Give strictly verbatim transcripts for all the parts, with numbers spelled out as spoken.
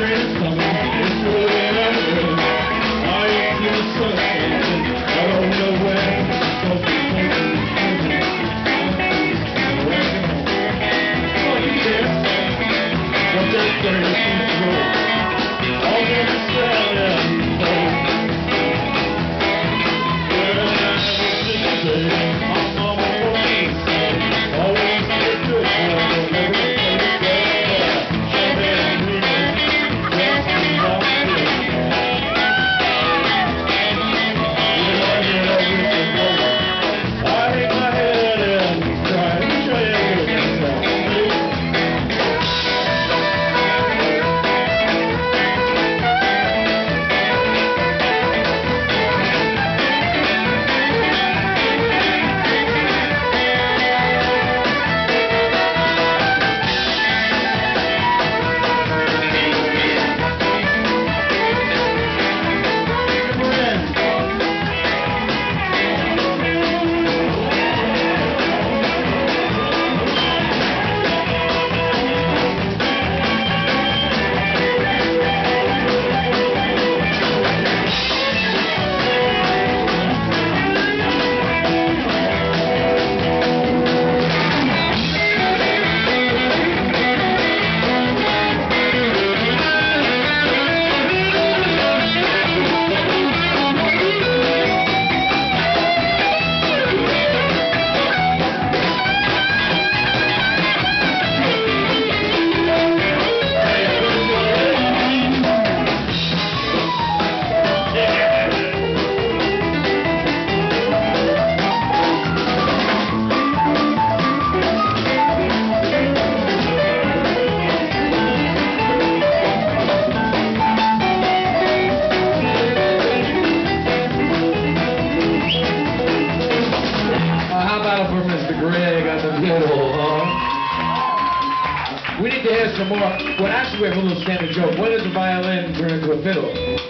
We need to hear some more. Well, actually, we have a little standard joke. When does a violin turn into a fiddle?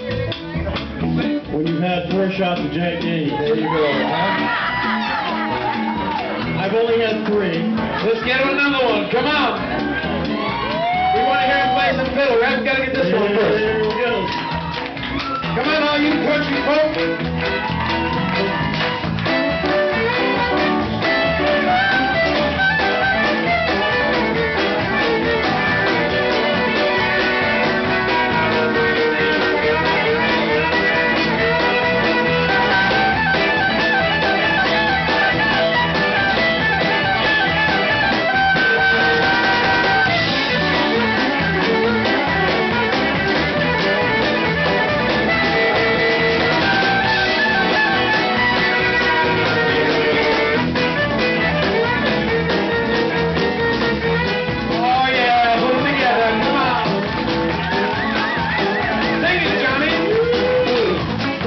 When you've had four shots of J D. There you go. Huh? I've only had three. Let's get him another one. Come on. We want to hear him play some fiddle. Right? We got to get this There, one first. there we go. Come on, all you country folk.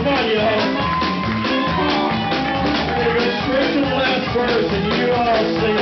First and you all sing.